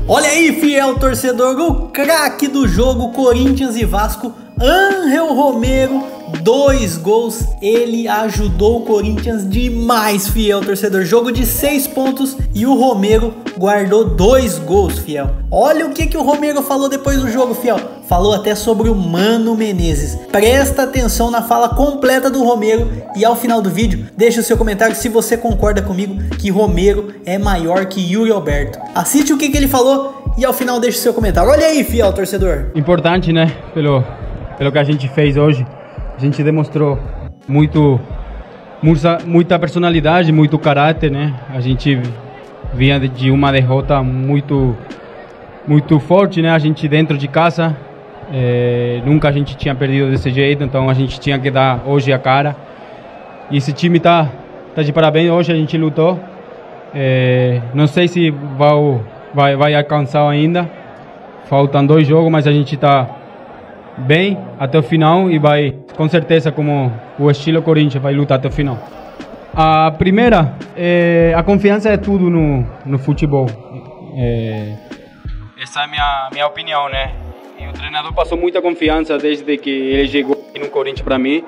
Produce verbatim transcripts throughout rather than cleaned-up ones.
Olha aí, fiel torcedor, o craque do jogo, Corinthians e Vasco, Ángel Romero, dois gols, ele ajudou o Corinthians demais, fiel torcedor, jogo de seis pontos e o Romero guardou dois gols, fiel. Olha o que, que o Romero falou depois do jogo, fiel, falou até sobre o Mano Menezes. Presta atenção na fala completa do Romero e ao final do vídeo, deixa o seu comentário se você concorda comigo que Romero é maior que Yuri Alberto. Assiste o que, que ele falou e ao final deixa o seu comentário. Olha aí, fiel torcedor. Importante, né, pelo, pelo que a gente fez hoje. A gente demonstrou muito, muita, muita personalidade, muito caráter, né? A gente vinha de uma derrota muito, muito forte, né? A gente dentro de casa, é, nunca a gente tinha perdido desse jeito, então a gente tinha que dar hoje a cara. E esse time tá, tá de parabéns, hoje a gente lutou. É, não sei se vai, vai, vai alcançar ainda, faltam dois jogos, mas a gente tá bem até o final e vai, com certeza, como o estilo Corinthians, vai lutar até o final. A primeira, é, a confiança é tudo no, no futebol. É, essa é a minha, minha opinião, né? E o treinador passou muita confiança desde que ele chegou aqui no Corinthians para mim.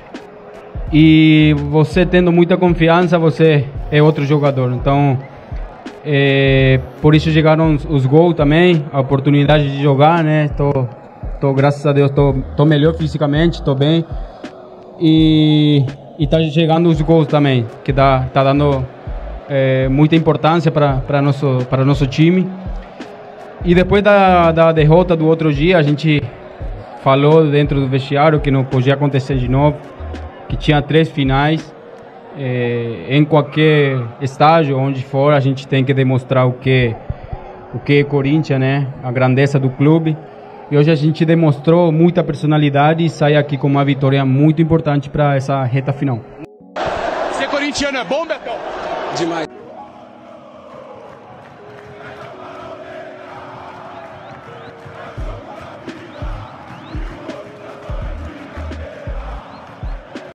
E você tendo muita confiança, você é outro jogador. Então, é, por isso chegaram os, os gols também, a oportunidade de jogar, né? Tô, Tô, graças a Deus, tô, tô melhor fisicamente, tô bem. E, e tá chegando os gols também, que dá, tá dando é, muita importância para nosso para nosso time. E depois da, da derrota do outro dia, a gente falou dentro do vestiário que não podia acontecer de novo, que tinha três finais. É, em qualquer estágio, onde for, a gente tem que demonstrar o que, o que é Corinthians, né? A grandeza do clube. E hoje a gente demonstrou muita personalidade e sai aqui com uma vitória muito importante para essa reta final. Ser corintiano é bom, Betão? Demais.